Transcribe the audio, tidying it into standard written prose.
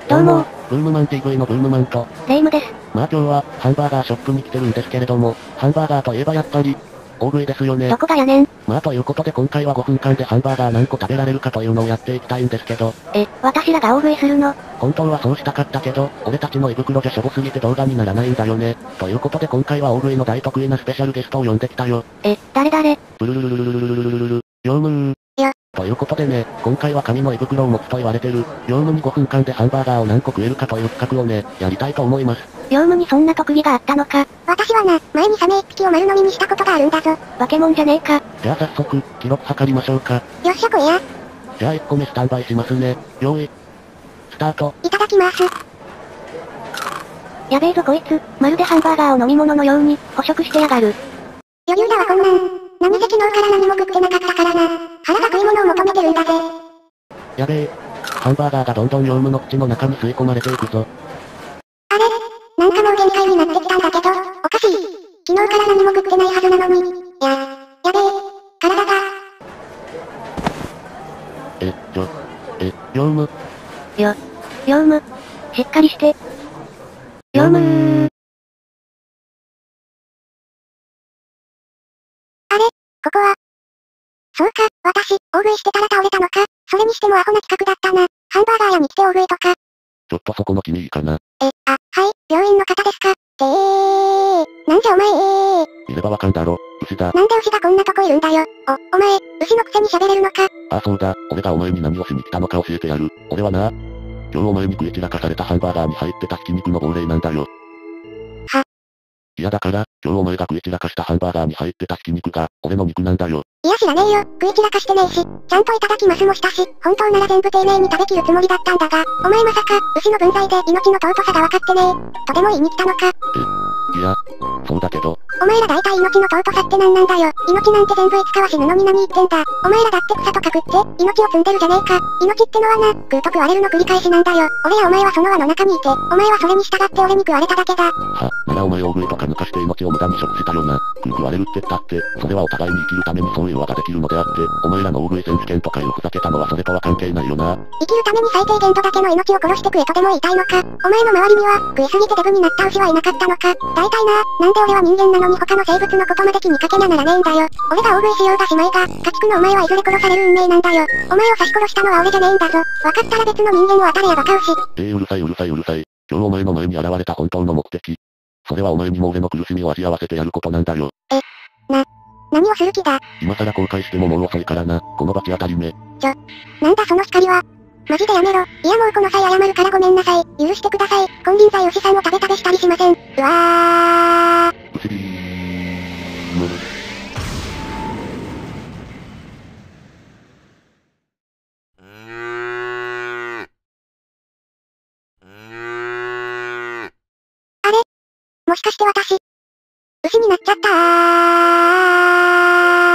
どうも、 ブームマン TV のブームマンと、 レイムです。 まあ今日は、ハンバーガーショップに来てるんですけれども、ハンバーガーといえばやっぱり、大食いですよね。 どこがやねん。 まあということで今回は5分間でハンバーガー何個食べられるかというのをやっていきたいんですけど、 私らが大食いするの？ 本当はそうしたかったけど、俺たちの胃袋じゃしょぼすぎて動画にならないんだよね。ということで今回は大食いの大得意なスペシャルゲストを呼んできたよ。 誰？ ブルルルルルルルルルルルルル、ヨウムー。ということでね、今回は神の胃袋を持つと言われてる、ヨウムに5分間でハンバーガーを何個食えるかという企画をね、やりたいと思います。 ヨウムにそんな特技があったのか。 私はな、前にサメ1匹を丸飲みにしたことがあるんだぞ。 化け物じゃねえか。 じゃあ早速、記録測りましょうか。 よっしゃ来いや。 じゃあ1個目スタンバイしますね。用意。スタート。 いただきます。 やべえぞこいつ、まるでハンバーガーを飲み物のように、捕食してやがる。 余裕だわこんなん。何せ昨日から何も食ってなかったからな。腹が食い物を求めてるんだぜ。 やべえ。ハンバーガーがどんどんヨウムの口の中に吸い込まれていくぞ。 あれなんかもう限界になってきたんだけど、おかしい。昨日から何も食ってないはずなのに。やべえ。体が。 ヨウム。 ヨウム。しっかりして。ヨウムー。 あれここは。そうか、私、大食いしてたら倒れたのか。それにしてもアホな企画だったな。ハンバーガー屋に来て大食いとか。 ちょっとそこの君いいかな。 はい、病院の方ですか。なんじゃお前いればわかんだろ、牛だ。 なんで牛がこんなとこいるんだよ。お前、牛のくせに喋れるのか。 ああそうだ、俺がお前に何をしに来たのか教えてやる。俺はな、今日お前に食い散らかされたハンバーガーに入ってたひき肉の亡霊なんだよ。いやだから、今日お前が食い散らかしたハンバーガーに入ってたひき肉が、俺の肉なんだよ。 いや知らねえよ、食い散らかしてねえし、ちゃんといただきますもしたし、本当なら全部丁寧に食べきるつもりだったんだが、お前まさか、牛の分際で命の尊さが分かってねえ。とても言いに来たのか。 いや、そうだけど。 お前ら大体命の尊さって何なんだよ。命なんて全部いつかは死ぬのに何言ってんだ。お前らだって草とか食って、命を積んでるじゃねえか。命ってのはな、食うと食われるの繰り返しなんだよ。俺やお前はその輪の中にいて、お前はそれに従って俺に食われただけだ。 ならお前大食いとか抜かして命を無駄に食したよな。食われるって言ったって、それはお互いに生きるためにそういう輪ができるのであって、お前らの大食い選手権とかいうふざけたのはそれとは関係ないよな。 生きるために最低限度だけの命を殺して食えとでも言いたいのか。お前の周りには、食いすぎてデブになった牛はいなかったのか。大体な、なんで俺は人間なのに他の生物のことまで気にかけなならねえんだよ。俺が大食いしようがしまいが、家畜のお前はいずれ殺される運命なんだよ。お前を刺し殺したのは俺じゃねえんだぞ。わかったら別の人間を当たれやバカ牛。 うるさいうるさいうるさい。今日お前の前に現れた本当の目的。それはお前にも俺の苦しみを味合わせてやることなんだよ。 何をする気だ。 今更後悔してももう遅いからな、この罰当たり目。 なんだその光は。マジでやめろ。いやもうこの際謝るからごめんなさい。許してください。金輪際牛さんを食べ食べしたりしません。うわー。 牛ビーム。 もしかして私、牛になっちゃった